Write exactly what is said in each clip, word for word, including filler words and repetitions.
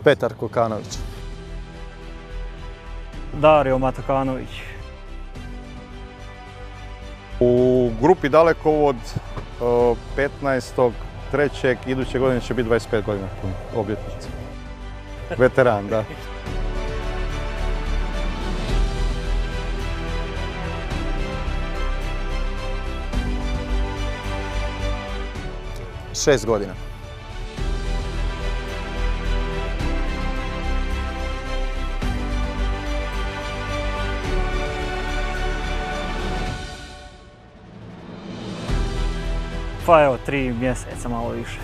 Petar Kokanović. Dario Matakanović. U grupi Dalekovod petnaestog trećeg iduće godine će biti dvadeset pet godina obljetnice. Veteran, da. Šest godina. Pa evo, tri mjeseca, malo više.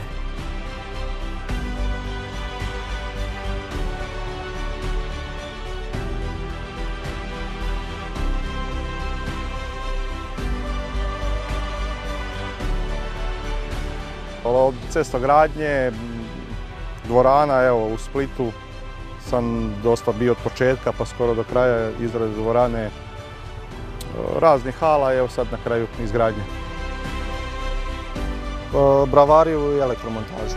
Od cestogradnje, dvorana, evo u Splitu sam dosta bio od početka pa skoro do kraja izrade dvorane, raznih hala, evo sad na kraju izgradnje. Bravariju i elektromontažu.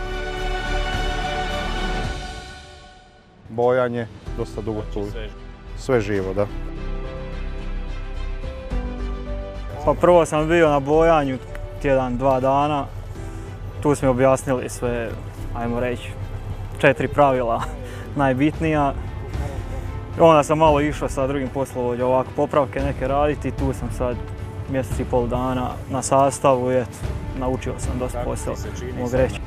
Bojanje, dosta dugo tu. Sve živo, da. Pa prvo sam bio na bojanju tjedan, dva dana. Tu smo objasnili sve, ajmo reći, četiri pravila najbitnija. Onda sam malo išao sa drugim poslovođom ovako popravke neke raditi. Tu sam sad mjesec i pol dana na sastavu i eto, naučio sam dosta posao, mogu reći.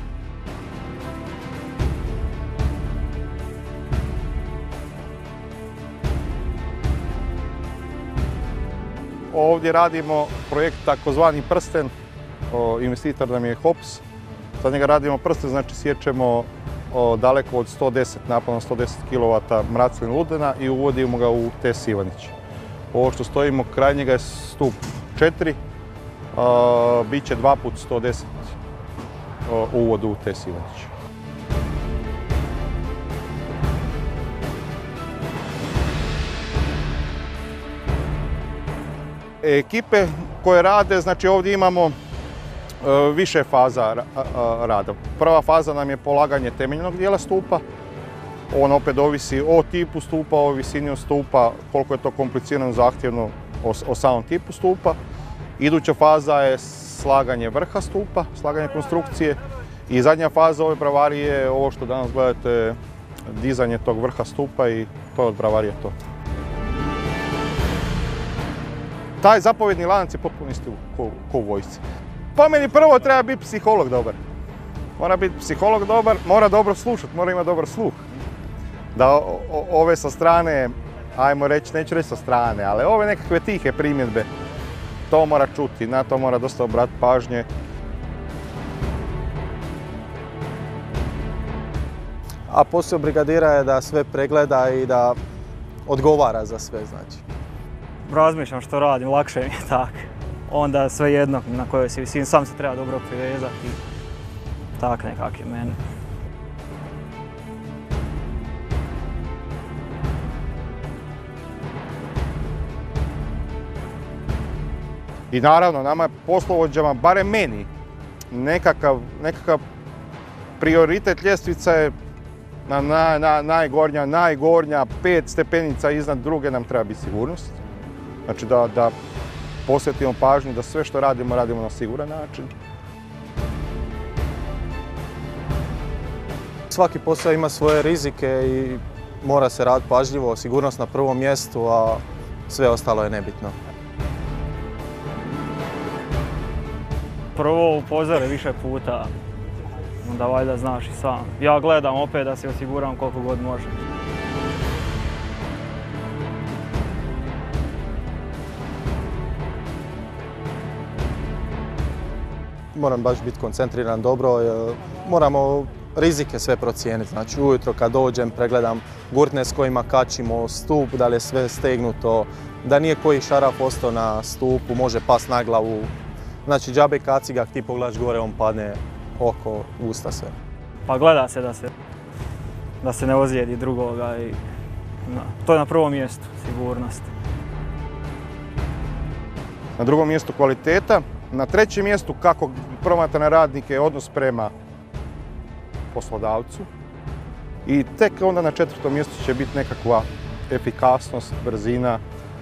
Ovdje radimo projekt takozvani prsten, investitor nam je Hops. Za njega radimo prsten, znači sječemo daleko od sto deset napona sto deset kilovata mraclin ludena i uvodimo ga u TES Ivanić. Ovo što stojimo kraj njega je stup četiri, bit će dva put sto deset uvod u TES Ivanić. Ekipe koje rade, znači ovdje imamo više faza rada. Prva faza nam je polaganje temeljnog dijela stupa. On opet ovisi o tipu stupa, o visini stupa, koliko je to komplicirano, zahtjevno o samom tipu stupa. Iduća faza je slaganje vrha stupa, slaganje konstrukcije. I zadnja faza ove bravarije je ovo što danas gledate, dizanje tog vrha stupa i to je od bravarije to. Taj zapovjedni lanac je potpuno isti ko u vojsci. Po meni prvo treba biti psiholog dobar. Mora biti psiholog dobar, mora dobro slušati, mora imati dobar sluh. Da ove sa strane, ajmo reći, neću reći sa strane, ali ove nekakve tihe primjedbe, to mora čuti, na to mora dosta obratiti pažnje. A posao brigadira je da sve pregleda i da odgovara za sve, znači. Razmišljam što radim, lakše mi je tako. Onda sve jedno na kojoj si visini, sam se treba dobro privezati i tak nekak je meni. I naravno, nama poslovođama, barem meni, nekakav, nekakav prioritet ljestvica je na, na, na najgornja, najgornja, pet stepenica iznad druge nam treba biti sigurnost. Znači da, da posvetimo pažnju da sve što radimo, radimo na siguran način. Svaki posao ima svoje rizike i mora se raditi pažljivo, sigurnost na prvom mjestu, a sve ostalo je nebitno. Prvo upozore više puta, onda valjda znaš i sam. Ja gledam opet da se osiguram koliko god može. Moram baš biti koncentriran dobro, moramo rizike sve procijeniti. Znači ujutro kad dođem pregledam gurtne s kojima kačimo stup, da li je sve stegnuto, da nije koji šaraf ostao na stupu, može pas na glavu. Znači džabe kaciga, ti pogledaš gore, on padne oko usta sve. Pa gleda se da se, da se ne ozlijedi drugoga i no, to je na prvom mjestu, sigurnost. Na drugom mjestu kvaliteta. Na trećem mjestu kako promatra na radnike je odnos prema poslodavcu. I tek onda na četvrtom mjestu će biti nekakva efikasnost, brzina.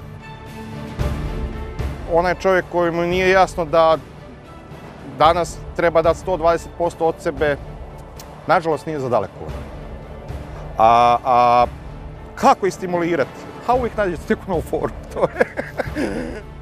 Onaj čovjek kojemu nije jasno da danas treba dati sto dvadeset posto od sebe, nažalost nije za daleko. A, a kako ih stimulirati? A uvijek nađete neku novu foru. To je.